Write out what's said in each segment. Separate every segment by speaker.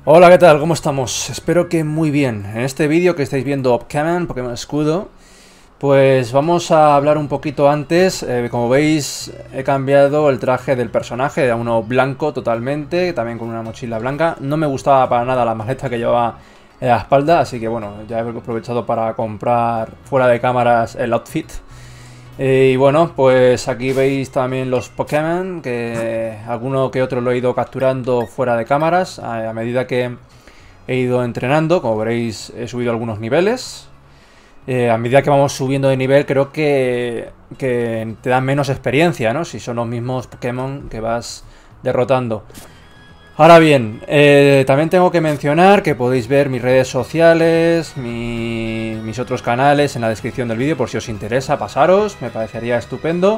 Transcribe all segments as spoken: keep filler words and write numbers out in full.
Speaker 1: Hola, ¿qué tal? ¿Cómo estamos? Espero que muy bien. En este vídeo que estáis viendo Pokémon, Pokémon Escudo, pues vamos a hablar un poquito antes. Eh, como veis, he cambiado el traje del personaje a uno blanco totalmente, también con una mochila blanca. No me gustaba para nada la maleta que llevaba en la espalda, así que bueno, ya he aprovechado para comprar fuera de cámaras el outfit. Eh, y bueno, pues aquí veis también los Pokémon, que alguno que otro lo he ido capturando fuera de cámaras a, a medida que he ido entrenando. Como veréis, he subido algunos niveles. Eh, a medida que vamos subiendo de nivel, creo que, que te dan menos experiencia, ¿no? Si son los mismos Pokémon que vas derrotando. Ahora bien, eh, también tengo que mencionar que podéis ver mis redes sociales, mi, mis otros canales en la descripción del vídeo por si os interesa, pasaros, me parecería estupendo.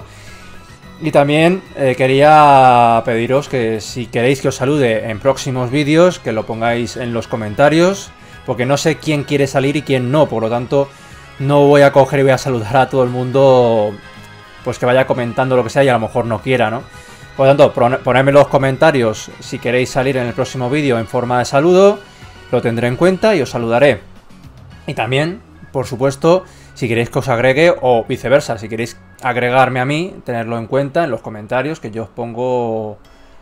Speaker 1: Y también eh, quería pediros que si queréis que os salude en próximos vídeos, que lo pongáis en los comentarios, porque no sé quién quiere salir y quién no, por lo tanto no voy a coger y voy a saludar a todo el mundo pues que vaya comentando lo que sea y a lo mejor no quiera, ¿no? Por lo tanto, ponedme en los comentarios si queréis salir en el próximo vídeo en forma de saludo, lo tendré en cuenta y os saludaré. Y también, por supuesto, si queréis que os agregue o viceversa, si queréis agregarme a mí, tenerlo en cuenta en los comentarios, que yo os pongo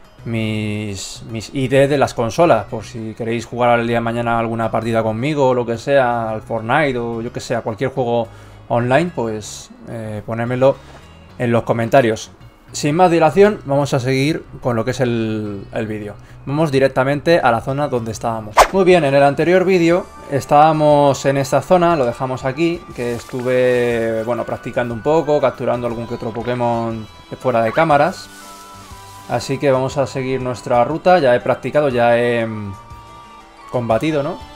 Speaker 1: mis, mis I D de las consolas, por si queréis jugar al día de mañana alguna partida conmigo o lo que sea, al Fortnite o yo que sea, cualquier juego online, pues eh, ponérmelo en los comentarios. Sin más dilación, vamos a seguir con lo que es el, el vídeo. Vamos directamente a la zona donde estábamos. Muy bien, en el anterior vídeo estábamos en esta zona, lo dejamos aquí, que estuve, bueno, practicando un poco, capturando algún que otro Pokémon fuera de cámaras. Así que vamos a seguir nuestra ruta. Ya he practicado, ya he combatido, ¿no?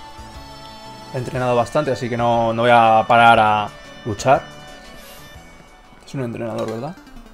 Speaker 1: He entrenado bastante, así que no, no voy a parar a luchar. Es un entrenador, ¿verdad?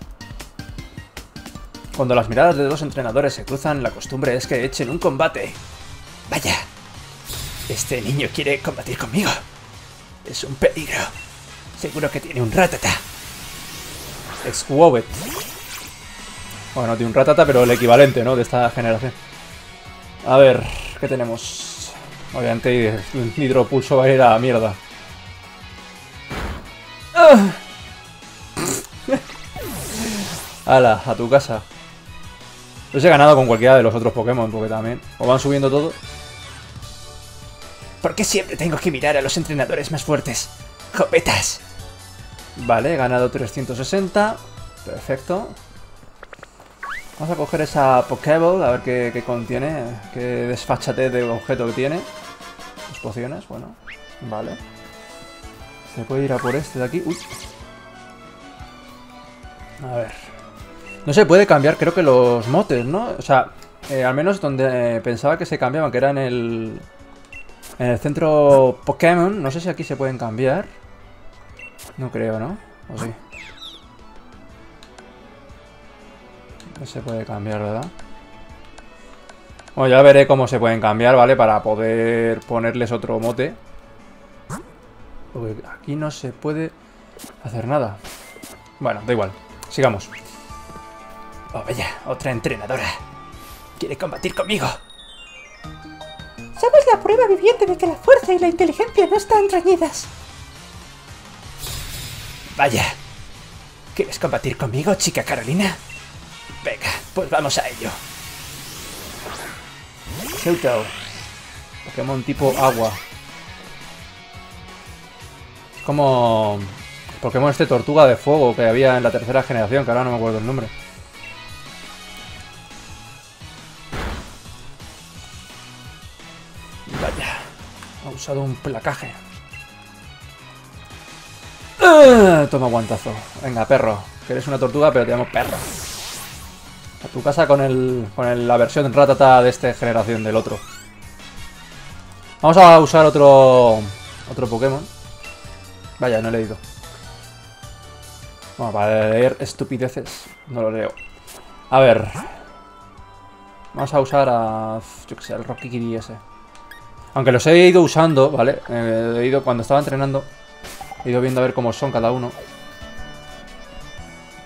Speaker 1: Cuando las miradas de dos entrenadores se cruzan, la costumbre es que echen un combate. Vaya, este niño quiere combatir conmigo. Es un peligro. Seguro que tiene un Rattata. Squowet. Bueno, no tiene un Rattata, pero el equivalente, ¿no? De esta generación. A ver, ¿qué tenemos? Obviamente el hidropulso va a ir a la mierda. ¡Ah! ¡Hala! A tu casa. Los he ganado con cualquiera de los otros Pokémon, porque también o van subiendo todo.
Speaker 2: ¿Por qué siempre tengo que mirar a los entrenadores más fuertes? ¡Jopetas!
Speaker 1: Vale, he ganado trescientos sesenta. Perfecto. Vamos a coger esa Pokéball, a ver qué, qué contiene. Qué desfachatez de objeto que tiene. Dos pociones, bueno. Vale. Se puede ir a por este de aquí. Uy. A ver. No se puede cambiar, creo que los motes, ¿no? O sea, eh, al menos donde eh, pensaba que se cambiaban, que era en el... En el centro Pokémon. No sé si aquí se pueden cambiar. No creo, ¿no? ¿O sí? No se puede cambiar, ¿verdad? Bueno, ya veré cómo se pueden cambiar, ¿vale? Para poder ponerles otro mote. Porque aquí no se puede hacer nada. Bueno, da igual. Sigamos.
Speaker 2: Oh, vaya, otra entrenadora. Quiere combatir conmigo.
Speaker 3: Somos la prueba viviente de que la fuerza y la inteligencia no están reñidas.
Speaker 2: Vaya. ¿Quieres combatir conmigo, chica Carolina? Venga, pues vamos a ello.
Speaker 1: Shelter. Pokémon tipo agua. Es como... Pokémon este tortuga de fuego que había en la tercera generación, que ahora no me acuerdo el nombre.
Speaker 2: Vaya,
Speaker 1: ha usado un placaje. ¡Uh! Toma guantazo. Venga, perro. Que eres una tortuga, pero te llamo perro. A tu casa con el con el, la versión Rattata de esta generación del otro. Vamos a usar otro otro Pokémon. Vaya, no he leído. Bueno, para leer estupideces no lo leo. A ver. Vamos a usar a... yo que sé, el Rockikiri ese. Aunque los he ido usando, ¿vale? Eh, he ido, cuando estaba entrenando, he ido viendo a ver cómo son cada uno.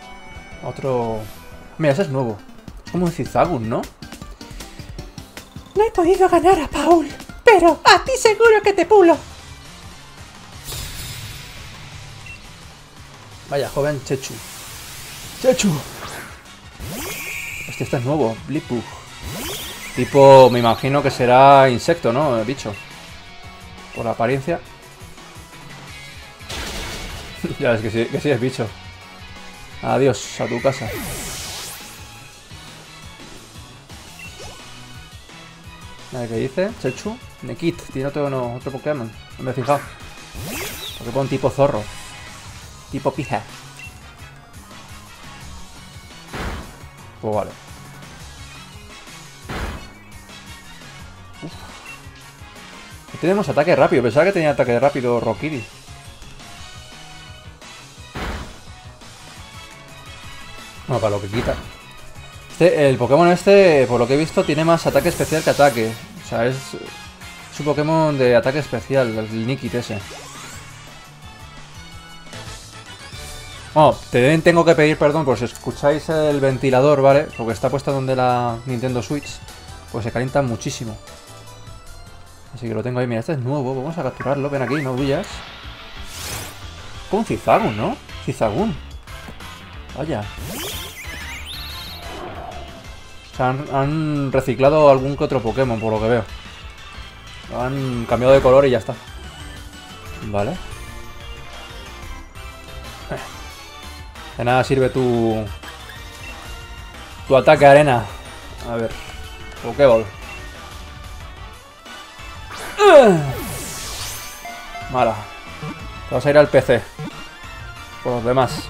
Speaker 1: Otro... Mira, ese es nuevo. Es como un Zigzagoon, ¿no?
Speaker 3: No he podido ganar a Paul, pero a ti seguro que te pulo.
Speaker 1: Vaya, joven Chechu. ¡Chechu! Este, este es nuevo, Blipbug. Tipo, me imagino que será insecto, ¿no? El bicho. Por la apariencia. Ya ves que sí, que sí es bicho. Adiós, a tu casa. A ver qué dice. Chechu. Nekit. Tiene otro, no, otro Pokémon. No me he fijado. Porque pone tipo zorro. Tipo pija. Pues vale. Uf. Tenemos ataque rápido. Pensaba que tenía ataque rápido Rokiri. Bueno, para lo que quita. Este, el Pokémon este, por lo que he visto, tiene más ataque especial que ataque. O sea, es, es un Pokémon de ataque especial, el Nikit ese. Oh, también tengo que pedir perdón por si escucháis el ventilador, ¿vale? Porque está puesta donde la Nintendo Switch. Pues se calienta muchísimo. Así que lo tengo ahí. Mira, este es nuevo. Vamos a capturarlo. Ven aquí, no huyas. Con Cizagun, ¿no? Cizagun. Vaya. O sea, han, han reciclado algún que otro Pokémon, por lo que veo. Lo han cambiado de color y ya está. Vale. De nada sirve tu... Tu ataque, arena. A ver. Pokéball. Mala. Te vas a ir al P C. Por los demás.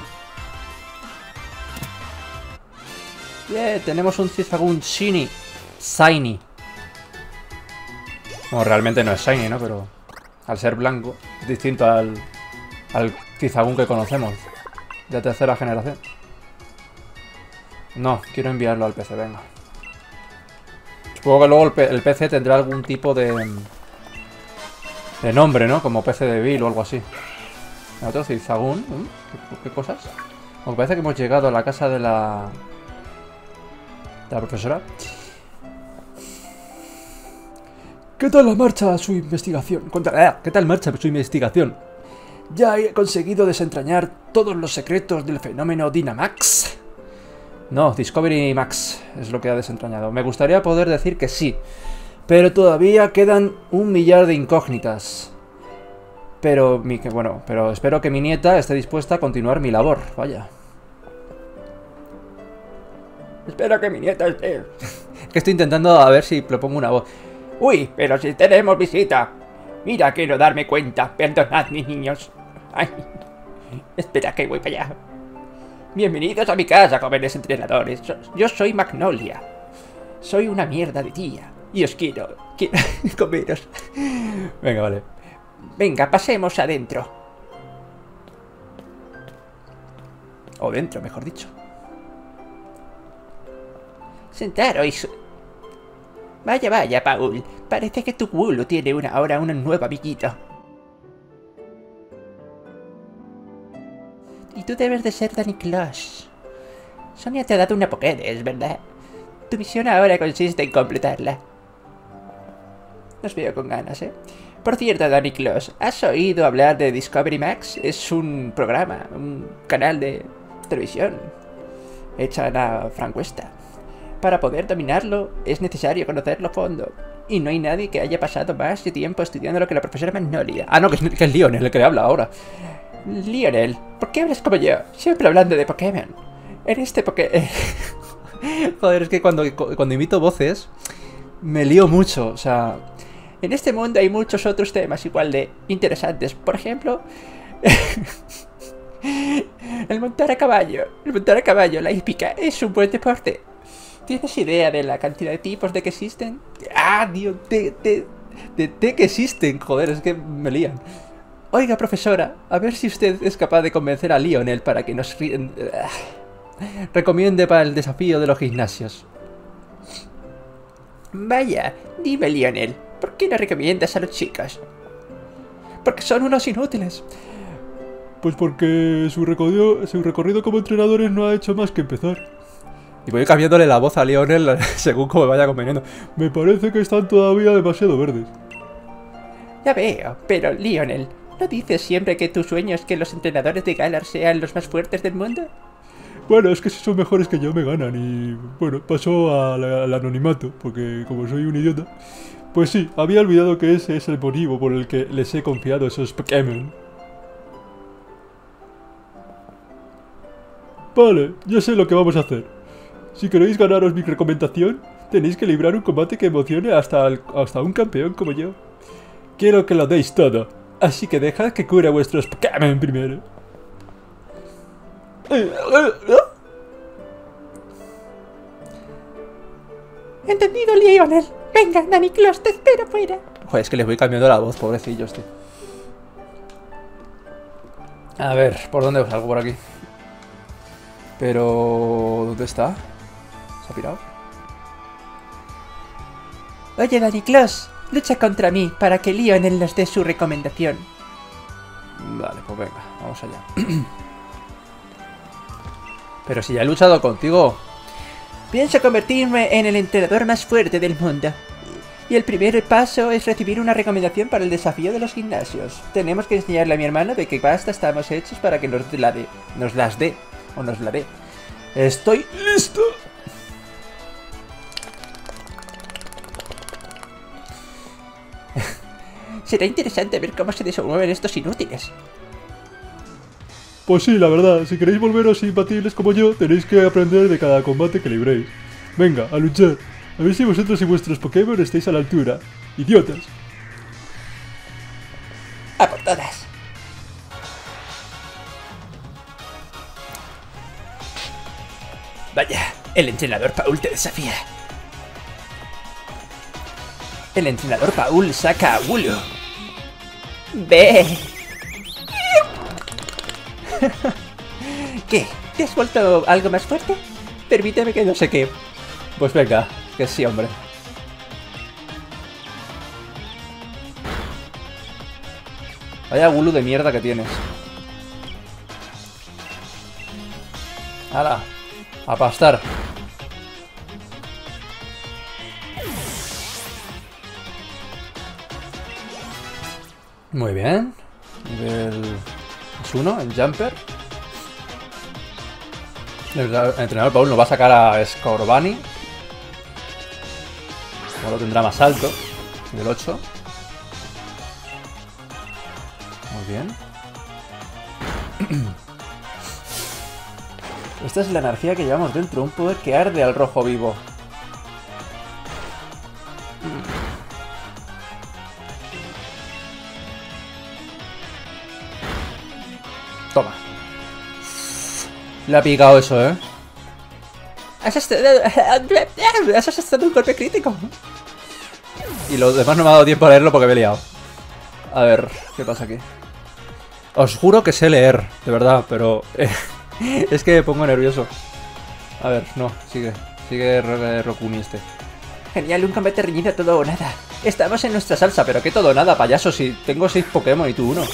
Speaker 1: Yeah, tenemos un Cizagun Shiny. Shiny. Bueno, realmente no es Shiny, ¿no? Pero al ser blanco, es distinto al, al Cizagun que conocemos. De tercera generación. No, quiero enviarlo al P C, venga. Supongo que luego el, P el P C tendrá algún tipo de... De nombre, ¿no? Como P C de Bill o algo así. Otro Cizagun. ¿Qué, ¿Qué cosas? Me parece que hemos llegado a la casa de la... De la profesora. ¿Qué tal la marcha su investigación? ¿Qué tal marcha su investigación? ¿Ya he conseguido desentrañar todos los secretos del fenómeno Dynamax? No, Discovery Max es lo que ha desentrañado. Me gustaría poder decir que sí, pero todavía quedan un millar de incógnitas. Pero, mi, bueno, pero espero que mi nieta esté dispuesta a continuar mi labor, vaya. Espero que mi nieta esté... que estoy intentando a ver si le pongo una voz. Uy, pero si tenemos visita. Mira, quiero darme cuenta. Perdonad, mis niños. Ay, espera que voy para allá. Bienvenidos a mi casa, jóvenes entrenadores. Yo soy Magnolia. Soy una mierda de tía. Y os quiero... Quiero comeros. Venga, vale. Venga, pasemos adentro. O dentro, mejor dicho. Sentaros. Vaya, vaya, Paul. Parece que tu culo tiene una, ahora un nuevo amiguito. Y tú debes de ser Danny Claus. Sonia te ha dado una Pokédex, ¿verdad? Tu misión ahora consiste en completarla. Os veo con ganas, ¿eh? Por cierto, Danny Claus, ¿has oído hablar de Discovery Max? Es un programa, un canal de televisión hecha en la francuesta. Para poder dominarlo, es necesario conocerlo a fondo. Y no hay nadie que haya pasado más de tiempo estudiando lo que la profesora Magnolia. Ah, no, que es, que es Lionel el que le habla ahora. Lionel, ¿por qué hablas como yo? Siempre hablando de Pokémon. En este Pokémon... Joder, es que cuando, cuando imito voces, me lío mucho, o sea... En este mundo hay muchos otros temas igual de interesantes. Por ejemplo... el montar a caballo. El montar a caballo, la hípica, es un buen deporte. ¿Tienes idea de la cantidad de tipos de que existen? Ah, Dios, de, de, de, de que existen. Joder, es que me lían. Oiga, profesora, a ver si usted es capaz de convencer a Lionel para que nos ri recomiende para el desafío de los gimnasios. Vaya, dime, Lionel, ¿por qué no recomiendas a los chicos? Porque son unos inútiles. Pues porque su recorrido, su recorrido como entrenadores no ha hecho más que empezar. Y voy cambiándole la voz a Lionel según como me vaya conveniendo. Me parece que están todavía demasiado verdes.
Speaker 2: Ya veo, pero Lionel, ¿no dices siempre que tu sueño es que los entrenadores de Galar sean los más fuertes del mundo?
Speaker 4: Bueno, es que si son mejores que yo me ganan y... Bueno, pasó al, al anonimato, porque como soy un idiota... Pues sí, había olvidado que ese es el motivo por el que les he confiado esos Pokémon. Vale, ya sé lo que vamos a hacer. Si queréis ganaros mi recomendación, tenéis que librar un combate que emocione hasta, el, hasta un campeón como yo. Quiero que lo deis todo, así que dejad que cure a vuestros Pokémon primero.
Speaker 3: Entendido, Lionel. Venga, Danny Claus, te espero fuera.
Speaker 1: Joder, es que les voy cambiando la voz, pobrecillos, tío. A ver, ¿por dónde salgo por aquí? Pero... ¿dónde está? ¿Se ha pirado?
Speaker 2: Oye, Danny Claus, lucha contra mí para que Lionel nos dé su recomendación.
Speaker 1: Vale, pues venga, vamos allá. Pero si ya he luchado contigo.
Speaker 2: Pienso convertirme en el entrenador más fuerte del mundo. Y el primer paso es recibir una recomendación para el desafío de los gimnasios. Tenemos que enseñarle a mi hermano de qué pasta estamos hechos para que nos la dé. Nos las dé. O nos la dé.
Speaker 1: Estoy listo.
Speaker 2: Será interesante ver cómo se desenvuelven estos inútiles.
Speaker 4: Pues sí, la verdad, si queréis volveros imbatibles como yo, tenéis que aprender de cada combate que libréis. Venga, a luchar. A ver si vosotros y vuestros Pokémon estáis a la altura. ¡Idiotas!
Speaker 2: ¡A por todas! Vaya, el entrenador Paul te desafía. El entrenador Paul saca a Wooloo. ¡Ve! ¿Qué? ¿Te has vuelto algo más fuerte? Permíteme que no sé qué.
Speaker 1: Pues venga, que sí, hombre. Vaya Wooloo de mierda que tienes. ¡Hala! A pastar. Muy bien. Nivel uno en Jumper. El entrenador Paul nos va a sacar a Scorbunny. No lo tendrá más alto. Nivel ocho. Muy bien. Esta es la energía que llevamos dentro. Un poder que arde al rojo vivo. Toma. Le ha picado eso, ¿eh?
Speaker 2: Has estado... Has estado un golpe crítico.
Speaker 1: Y lo demás no me ha dado tiempo a leerlo porque me he liado. A ver, ¿qué pasa aquí? Os juro que sé leer, de verdad, pero... Eh, es que me pongo nervioso. A ver, no, sigue. Sigue Rokuni este.
Speaker 2: Genial, un combate reñido todo o nada. Estamos en nuestra salsa.
Speaker 1: Pero que todo o nada, payaso, si tengo seis Pokémon y tú uno.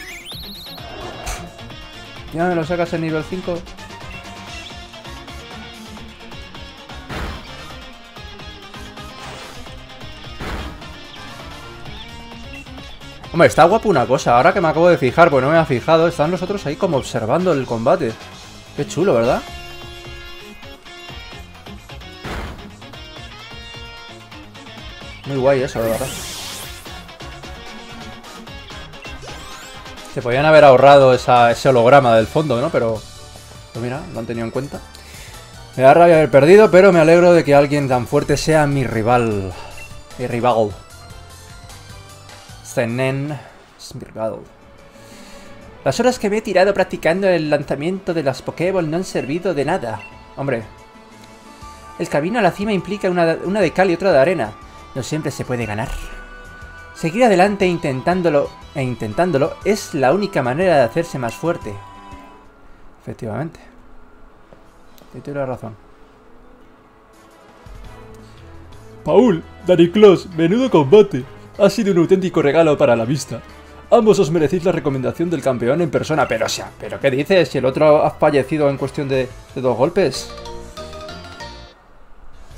Speaker 1: Ya me lo sacas en nivel cinco. Hombre, está guapo una cosa. Ahora que me acabo de fijar, pues no me había fijado. Están los otros ahí como observando el combate. Qué chulo, ¿verdad? Muy guay eso, de verdad. Se podían haber ahorrado esa, ese holograma del fondo, ¿no? Pero, pues mira, lo han tenido en cuenta. Me da rabia haber perdido, pero me alegro de que alguien tan fuerte sea mi rival. Mi rival. Zenen es mi rival.
Speaker 2: Las horas que me he tirado practicando el lanzamiento de las Pokéball no han servido de nada.
Speaker 1: Hombre.
Speaker 2: El camino a la cima implica una, una de cal y otra de arena. No siempre se puede ganar. Seguir adelante intentándolo e intentándolo es la única manera de hacerse más fuerte.
Speaker 1: Efectivamente. Tienes razón.
Speaker 4: Paul, Danny Claus, menudo combate. Ha sido un auténtico regalo para la vista. Ambos os merecéis la recomendación del campeón en persona.
Speaker 1: Pero, o sea, ¿pero qué dices? Si el otro ha fallecido en cuestión de, de dos golpes.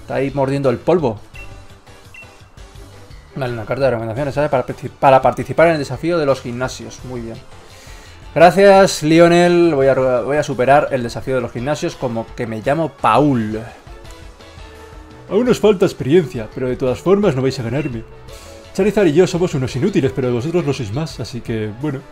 Speaker 1: Está ahí mordiendo el polvo. Vale, una carta de recomendaciones, ¿sabes? Para, para participar en el desafío de los gimnasios. Muy bien. Gracias, Lionel. Voy a, voy a superar el desafío de los gimnasios como que me llamo Paul.
Speaker 4: Aún nos falta experiencia, pero de todas formas no vais a ganarme. Charizard y yo somos unos inútiles, pero vosotros lo sois más, así que, bueno.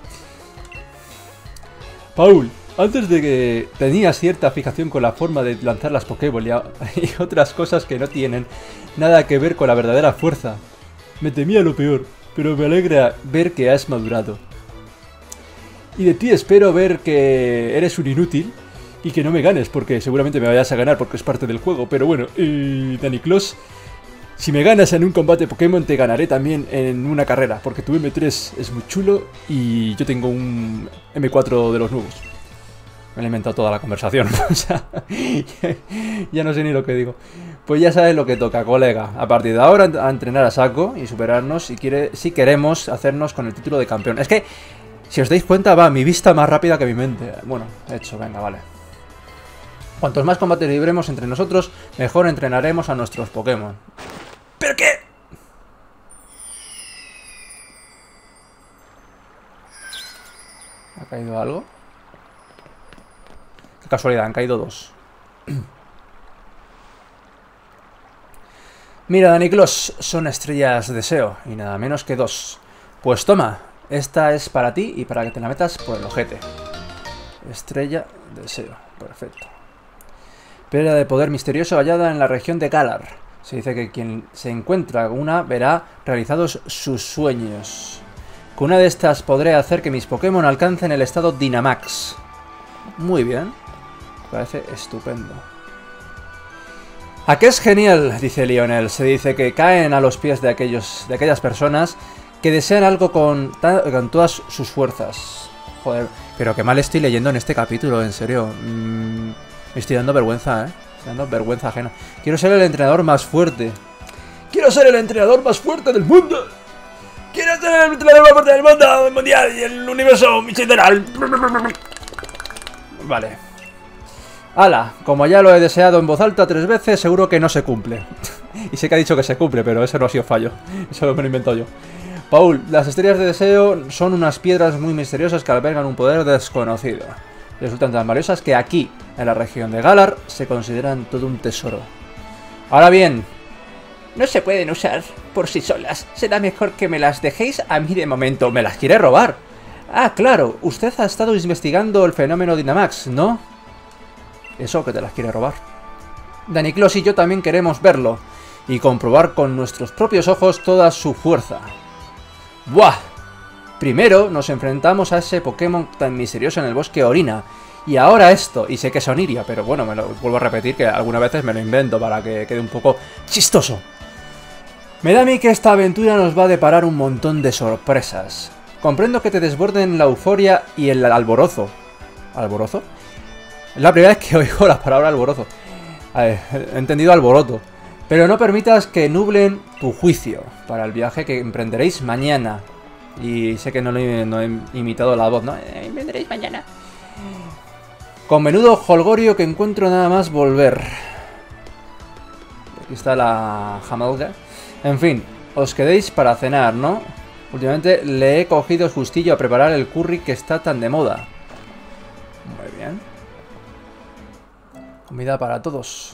Speaker 4: Paul, antes de que tenías cierta fijación con la forma de lanzar las Pokéball y otras cosas que no tienen nada que ver con la verdadera fuerza. Me temía lo peor, pero me alegra ver que has madurado. Y de ti espero ver que eres un inútil y que no me ganes, porque seguramente me vayas a ganar porque es parte del juego. Pero bueno, y Daniclos, si me ganas en un combate Pokémon te ganaré también en una carrera, porque tu eme tres es muy chulo y yo tengo un eme cuatro de los nuevos. Me he inventado toda la conversación, o sea, ya no sé ni lo que digo. Pues ya sabes lo que toca, colega. A partir de ahora a entrenar a saco y superarnos si, quiere, si queremos hacernos con el título de campeón. Es que, si os dais cuenta, va mi vista más rápida que mi mente. Bueno, hecho, venga, vale. Cuantos más combates libremos entre nosotros, mejor entrenaremos a nuestros Pokémon. ¿Pero qué? ¿Ha caído algo? Qué casualidad, han caído dos. Mira, Daniclos, son estrellas de deseo, y nada menos que dos. Pues toma, esta es para ti y para que te la metas por el ojete. Estrella de deseo, perfecto. Piedra de poder misterioso hallada en la región de Galar. Se dice que quien se encuentra una verá realizados sus sueños. Con una de estas podré hacer que mis Pokémon alcancen el estado Dynamax. Muy bien. Parece estupendo. ¿A qué es genial? Dice Lionel. Se dice que caen a los pies de, aquellos, de aquellas personas que desean algo con, con todas sus fuerzas. Joder, pero qué mal estoy leyendo en este capítulo, en serio. Mm, me estoy dando vergüenza, ¿eh? Estoy dando vergüenza ajena. Quiero ser el entrenador más fuerte. ¡Quiero ser el entrenador más fuerte del mundo! ¡Quiero ser el entrenador más fuerte del mundo, del mundial y el universo sideral! Vale. Ala, como ya lo he deseado en voz alta tres veces, seguro que no se cumple. Y sé que ha dicho que se cumple, pero eso no ha sido fallo. Eso me lo he inventado yo. Paul, las estrellas de deseo son unas piedras muy misteriosas que albergan un poder desconocido. Resultan tan valiosas que aquí, en la región de Galar, se consideran todo un tesoro. Ahora bien,
Speaker 2: no se pueden usar por sí solas. Será mejor que me las dejéis a mí de momento. ¿Me las quiere robar?
Speaker 1: Ah, claro, usted ha estado investigando el fenómeno Dynamax, ¿no? Eso que te las quiere robar. Daniclos y yo también queremos verlo y comprobar con nuestros propios ojos toda su fuerza. ¡Buah! Primero nos enfrentamos a ese Pokémon tan misterioso en el bosque Orina. Y ahora esto. Y sé que es Oniria, pero bueno, me lo vuelvo a repetir que algunas veces me lo invento para que quede un poco chistoso. Me da a mí que esta aventura nos va a deparar un montón de sorpresas. Comprendo que te desborden la euforia y el alborozo. ¿Alborozo? Es la primera vez que oigo la palabra alborozo. A ver, he entendido alboroto. Pero no permitas que nublen tu juicio para el viaje que emprenderéis mañana. Y sé que no, lo he, no he imitado la voz, ¿no?
Speaker 2: Emprenderéis mañana.
Speaker 1: Con menudo holgorio que encuentro nada más volver. Aquí está la jamalga. En fin, os quedéis para cenar, ¿no? Últimamente le he cogido justillo a preparar el curry que está tan de moda. Muy bien. Comida para todos.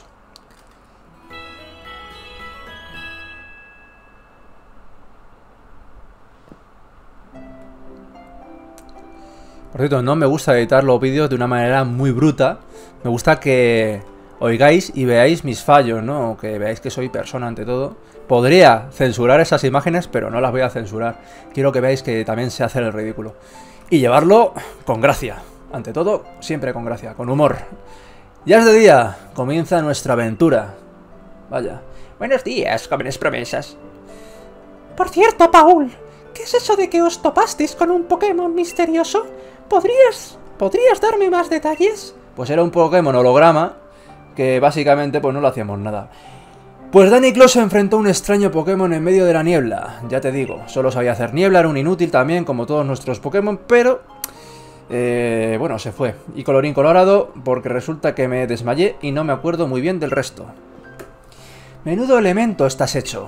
Speaker 1: Por cierto, no me gusta editar los vídeos de una manera muy bruta. Me gusta que oigáis y veáis mis fallos, ¿no? Que veáis que soy persona ante todo. Podría censurar esas imágenes, pero no las voy a censurar. Quiero que veáis que también sé hacer el ridículo. Y llevarlo con gracia. Ante todo, siempre con gracia, con humor. Ya es de día, comienza nuestra aventura. Vaya.
Speaker 2: Buenos días, jóvenes promesas.
Speaker 3: Por cierto, Paul, ¿qué es eso de que os topasteis con un Pokémon misterioso? ¿Podrías, ¿podrías darme más detalles?
Speaker 1: Pues era un Pokémon holograma que básicamente pues no lo hacíamos nada. Pues Daniclos se enfrentó a un extraño Pokémon en medio de la niebla. Ya te digo, solo sabía hacer niebla, era un inútil también como todos nuestros Pokémon, pero... Eh, bueno, se fue. Y colorín colorado, porque resulta que me desmayé y no me acuerdo muy bien del resto. Menudo elemento estás hecho.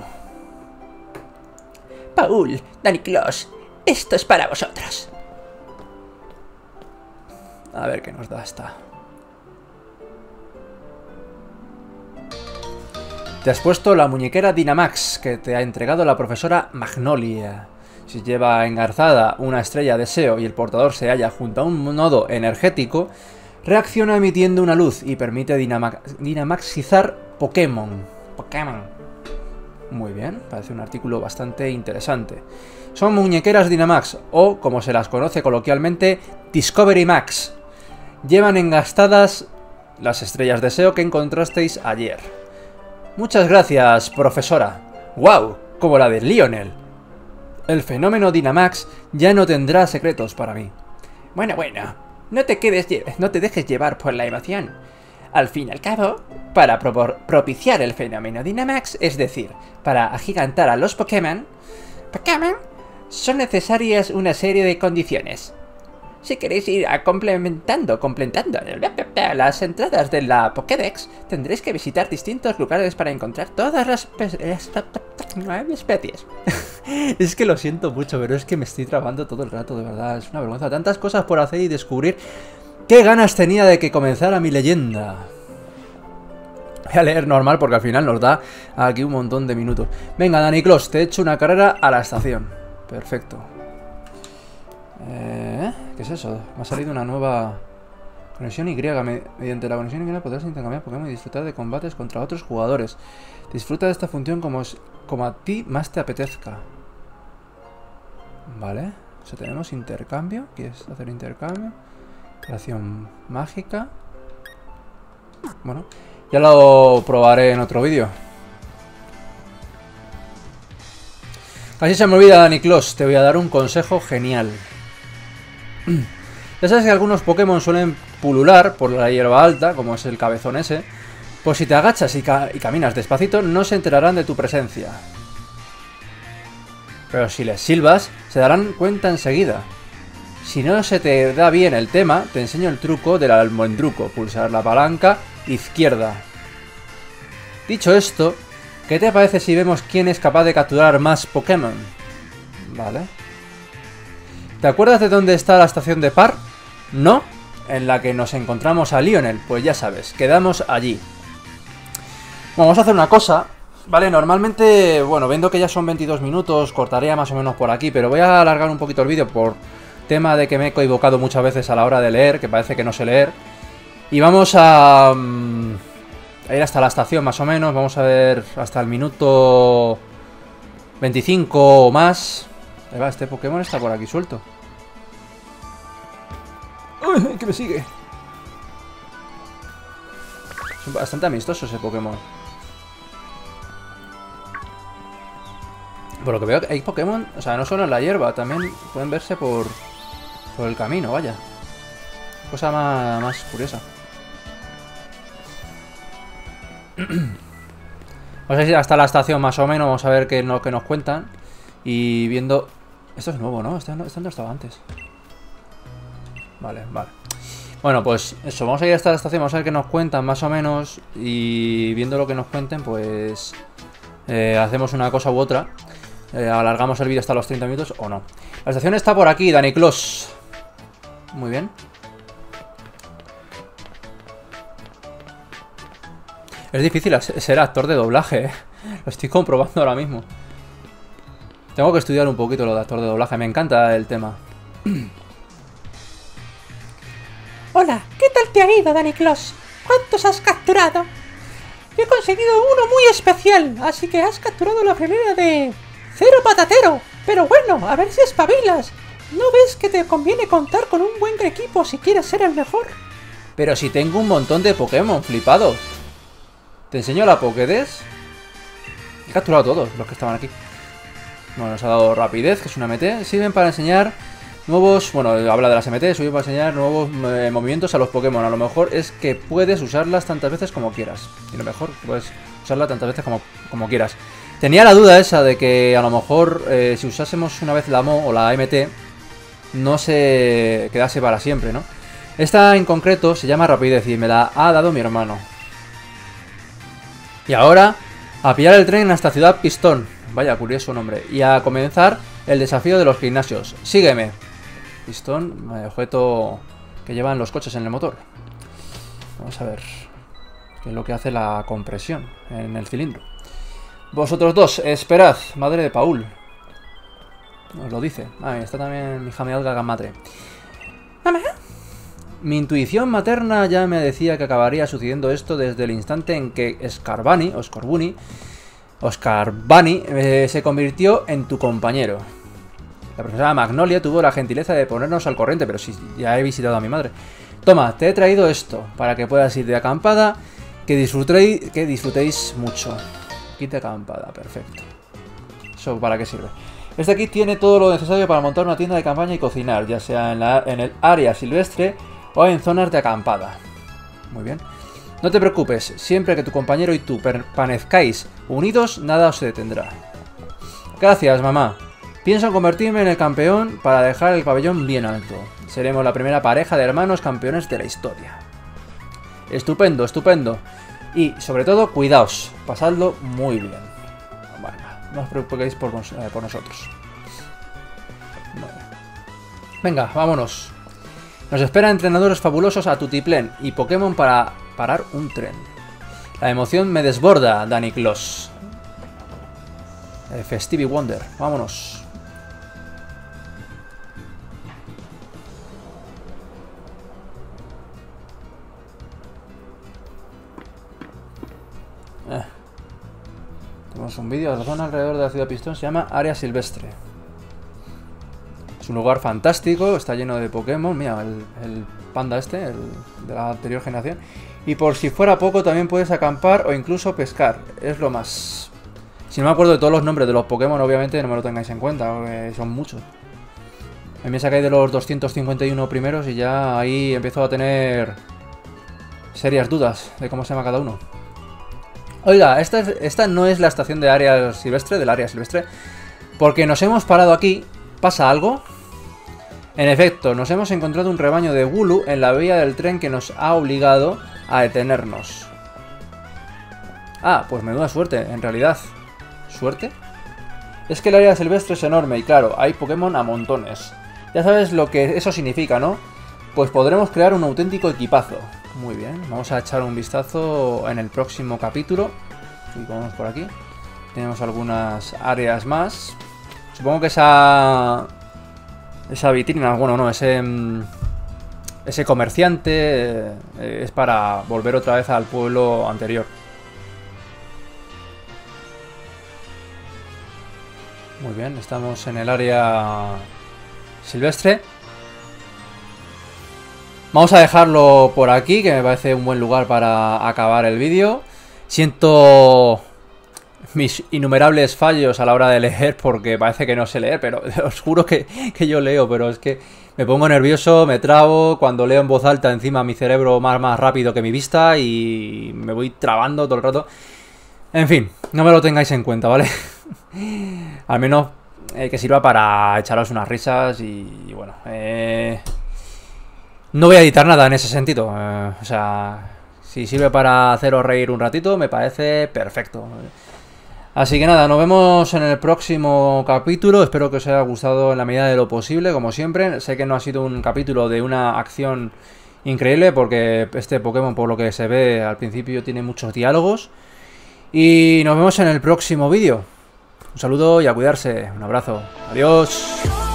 Speaker 2: Paul, Daniclos, esto es para vosotros.
Speaker 1: A ver qué nos da esta. Te has puesto la muñequera Dynamax que te ha entregado la profesora Magnolia. Si lleva engarzada una estrella deseo y el portador se halla junto a un nodo energético, reacciona emitiendo una luz y permite dinama dinamaxizar Pokémon. Pokémon. Muy bien, parece un artículo bastante interesante. Son muñequeras Dynamax, o como se las conoce coloquialmente, Discovery Max. Llevan engastadas las estrellas deseo que encontrasteis ayer. Muchas gracias, profesora. ¡Wow! Como la de Lionel. El fenómeno Dynamax ya no tendrá secretos para mí.
Speaker 2: Bueno, bueno, no te quedes, no te dejes llevar por la emoción. Al fin y al cabo, para pro propiciar el fenómeno Dynamax, es decir, para agigantar a los Pokémon, Pokémon, son necesarias una serie de condiciones. Si queréis ir a complementando, completando las entradas de la Pokédex, tendréis que visitar distintos lugares para encontrar todas las especies.
Speaker 1: Es que lo siento mucho, pero es que me estoy trabando todo el rato, de verdad. Es una vergüenza. Tantas cosas por hacer y descubrir. ¡Qué ganas tenía de que comenzara mi leyenda! Voy a leer normal porque al final nos da aquí un montón de minutos. Venga, Daniclos, te he hecho una carrera a la estación. Perfecto. Eh, ¿Qué es eso? Me ha salido una nueva conexión Y. Mediante la conexión Y podrás intercambiar Pokémon y disfrutar de combates contra otros jugadores. Disfruta de esta función como, como a ti más te apetezca. Vale. O sea, tenemos intercambio. ¿Quieres hacer intercambio? Creación mágica. Bueno, ya lo probaré en otro vídeo. Casi se me olvida, Daniclos. Te voy a dar un consejo genial. Ya sabes que algunos Pokémon suelen pulular por la hierba alta, como es el cabezón ese. Pues si te agachas y, ca y caminas despacito, no se enterarán de tu presencia. Pero si les silbas, se darán cuenta enseguida. Si no se te da bien el tema, te enseño el truco del almendruco. Pulsar la palanca izquierda. Dicho esto, ¿qué te parece si vemos quién es capaz de capturar más Pokémon? Vale. ¿Te acuerdas de dónde está la estación de Par? ¿No? En la que nos encontramos a Lionel. Pues ya sabes, quedamos allí. Bueno, vamos a hacer una cosa. Vale, normalmente, bueno, viendo que ya son veintidós minutos, cortaría más o menos por aquí, pero voy a alargar un poquito el vídeo por tema de que me he equivocado muchas veces a la hora de leer, que parece que no sé leer. Y vamos a, um, a ir hasta la estación más o menos, vamos a ver hasta el minuto veinticinco o más. Ahí va, este Pokémon está por aquí suelto. ¡Uy! ¡Que me sigue! Es bastante amistoso ese Pokémon. Por lo que veo, hay Pokémon, o sea, no solo en la hierba, también pueden verse por, por el camino, vaya. Cosa más, más curiosa. Vamos a ir hasta la estación más o menos, vamos a ver qué es lo que nos cuentan. Y viendo... Esto es nuevo, ¿no? Esto no, esto no estaba antes. Vale, vale. Bueno, pues eso, vamos a ir hasta la estación, vamos a ver qué nos cuentan más o menos. Y viendo lo que nos cuenten, pues... Eh, hacemos una cosa u otra. Eh, alargamos el vídeo hasta los treinta minutos o no. La estación está por aquí, Daniclos. Muy bien. Es difícil ser actor de doblaje, ¿eh? Lo estoy comprobando ahora mismo. Tengo que estudiar un poquito lo de actor de doblaje. Me encanta el tema.
Speaker 3: Hola, ¿qué tal te ha ido, Daniclos? ¿Cuántos has capturado? Yo he conseguido uno muy especial, así que has capturado la primera de... ¡Cero Patatero! Pero bueno, a ver si espabilas. ¿No ves que te conviene contar con un buen equipo si quieres ser el mejor?
Speaker 1: Pero si tengo un montón de Pokémon, flipado. ¿Te enseño la Pokédex? He capturado todos los que estaban aquí. Bueno, nos ha dado rapidez, que es una M T. Sirven para enseñar nuevos... Bueno, habla de las M T, sirven para enseñar nuevos eh, movimientos a los Pokémon. A lo mejor es que puedes usarlas tantas veces como quieras. Y lo mejor, puedes usarla tantas veces como, como quieras. Tenía la duda esa de que a lo mejor eh, si usásemos una vez la M O o la M T, no se quedase para siempre, ¿no? Esta en concreto se llama rapidez y me la ha dado mi hermano. Y ahora A pillar el tren hasta Ciudad Pistón. Vaya, curioso nombre. Y a comenzar el desafío de los gimnasios. Sígueme. Pistón, objeto que llevan los coches en el motor. Vamos a ver qué es lo que hace la compresión en el cilindro. Vosotros dos, esperad. Madre de Paul. Nos lo dice. Ah, está también mi hija Mealga madre.
Speaker 3: ¿Mamá?
Speaker 1: Mi intuición materna ya me decía que acabaría sucediendo esto desde el instante en que Scarbani, o Scorbunny, o Scarbani, eh, se convirtió en tu compañero. La profesora Magnolia tuvo la gentileza de ponernos al corriente, pero si ya he visitado a mi madre. Toma, te he traído esto, para que puedas ir de acampada, que disfrutéis, que disfrutéis mucho. Kit de acampada, perfecto. ¿Eso para qué sirve? Este kit tiene todo lo necesario para montar una tienda de campaña y cocinar, ya sea en, la, en el área silvestre o en zonas de acampada. Muy bien. No te preocupes, siempre que tu compañero y tú permanezcáis unidos, nada os detendrá. Gracias, mamá. Pienso convertirme en el campeón para dejar el pabellón bien alto. Seremos la primera pareja de hermanos campeones de la historia. Estupendo, estupendo. Y, sobre todo, cuidaos. Pasadlo muy bien. Bueno, no os preocupéis por, eh, por nosotros. Vale. Venga, vámonos. Nos esperan entrenadores fabulosos a tutiplén y Pokémon para parar un tren. La emoción me desborda, Danny Kloss. Eh, Festive Wonder. Vámonos. Eh. Tenemos un vídeo de la zona alrededor de la ciudad Pistón. Se llama Área Silvestre. Es un lugar fantástico, está lleno de Pokémon. Mira, el, el panda este, el de la anterior generación. Y por si fuera poco, también puedes acampar o incluso pescar. Es lo más. Si no me acuerdo de todos los nombres de los Pokémon, obviamente no me lo tengáis en cuenta, porque son muchos. A mí me sacáis de los doscientos cincuenta y uno primeros y ya ahí empiezo a tener serias dudas de cómo se llama cada uno. Oiga, esta, es, esta no es la estación de área silvestre, del área silvestre, porque nos hemos parado aquí. ¿Pasa algo? En efecto, nos hemos encontrado un rebaño de Wooloo en la vía del tren que nos ha obligado a detenernos. Ah, pues menuda suerte, en realidad. ¿Suerte? Es que el área silvestre es enorme y claro, hay Pokémon a montones. Ya sabes lo que eso significa, ¿no? Pues podremos crear un auténtico equipazo. Muy bien, vamos a echar un vistazo en el próximo capítulo. Y vamos por aquí. Tenemos algunas áreas más. Supongo que esa... Esa vitrina, bueno, no, ese... Ese comerciante eh, es para volver otra vez al pueblo anterior. Muy bien, estamos en el área silvestre. Vamos a dejarlo por aquí, que me parece un buen lugar para acabar el vídeo. Siento mis innumerables fallos a la hora de leer, porque parece que no sé leer, pero os juro que, que yo leo, pero es que me pongo nervioso, me trabo, cuando leo en voz alta encima mi cerebro más, más rápido que mi vista y me voy trabando todo el rato. En fin, no me lo tengáis en cuenta, ¿vale? Al menos eh, que sirva para echaros unas risas y, y bueno, eh, no voy a editar nada en ese sentido, eh, o sea, si sirve para haceros reír un ratito me parece perfecto. Así que nada, nos vemos en el próximo capítulo. Espero que os haya gustado en la medida de lo posible, como siempre. Sé que no ha sido un capítulo de una acción increíble, porque este Pokémon, por lo que se ve al principio, tiene muchos diálogos. Y nos vemos en el próximo vídeo. Un saludo y a cuidarse. Un abrazo. Adiós.